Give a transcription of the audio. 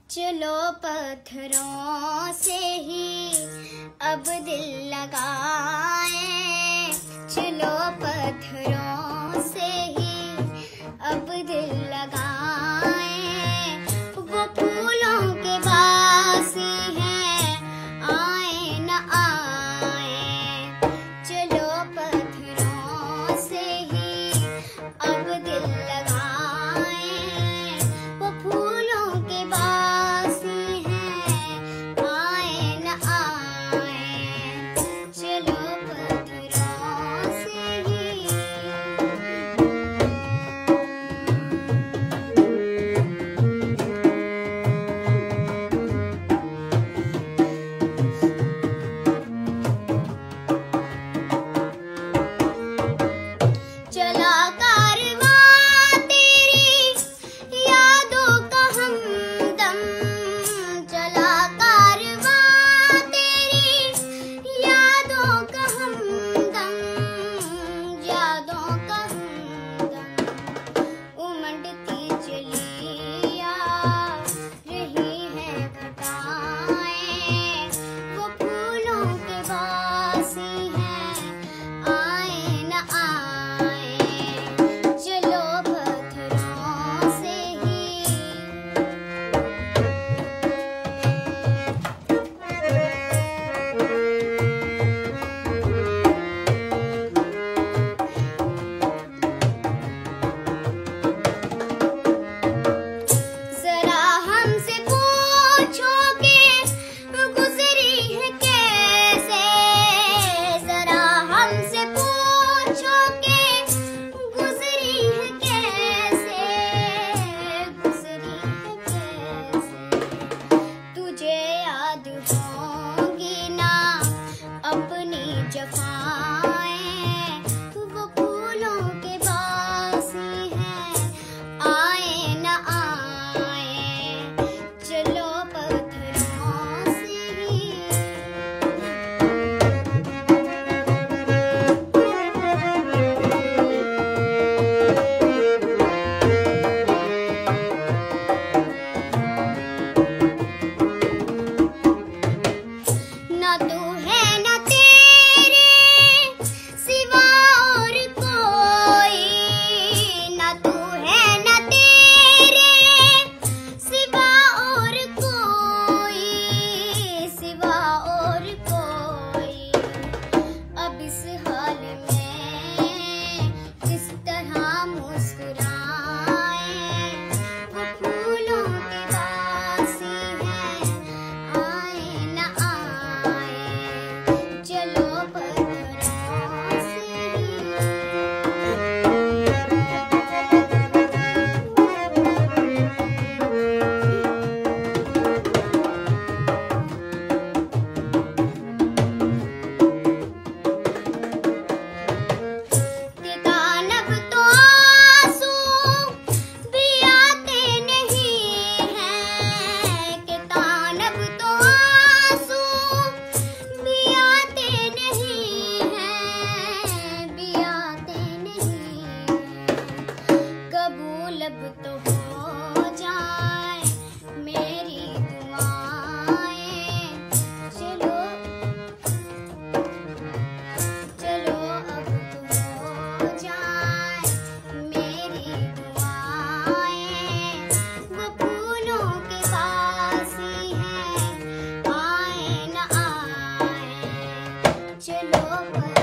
चलो पत्थरों से ही अब दिल लगाएं, चलो पत्थरों से ही अब दिल लगाएं। वो फूलों के बासी हैं, आए न आए। चलो पत्थरों से ही अब दिल लगाएं। वो फूलों के बासी हैं, आए न आए। चलो पत्थरों से ही। चला कारवां तेरी यादों का हमदम, चला कारवां तेरी यादों का हमदम, यादों का हमदम। उमड़ती चली आ रही है घटाएं, वो फूलों के बासी हैं, आए न आए। चलो पत्थरों से ही। जरा हमसे पूछो कि गुजरी है कैसे, जरा हमसे पूछो कि गुजरी है कैसे, गुजरी है कैसे। तुझे याद होंगी ना अपनी जफाएं, वो फूलों के बासी हैं, आए न आए। चलो पत्थरों से ही। ना तू है न तेरे सिवा और कोई, ना तू है न तेरे सिवा और कोई, सिवा और कोई। अब इस हाल में किस तरह मुस्कुराएं, वो फूलों के बासी हैं, आए न आए। चलो पत्थरों से ही। कितानब तो आंसू भी आते नहीं हैं, कितानब तो आंसू भी आते नहीं हैं, भी आते नहीं हैं। कबूल अब तो हो जाए मेरी दुआएं, चलो चलो अब तो हो जाए मेरी दुआएं। वो फूलों के बासी हैं, आए न आए। चलो